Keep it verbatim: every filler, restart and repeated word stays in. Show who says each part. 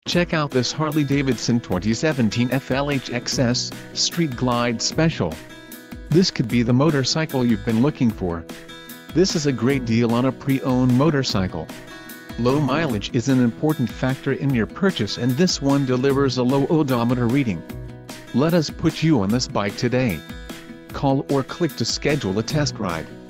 Speaker 1: Check out this Harley-Davidson twenty seventeen F L H X S Street Glide Special. This could be the motorcycle you've been looking for. This is a great deal on a pre-owned motorcycle. Low mileage is an important factor in your purchase, and this one delivers a low odometer reading. Let us put you on this bike today. Call or click to schedule a test ride.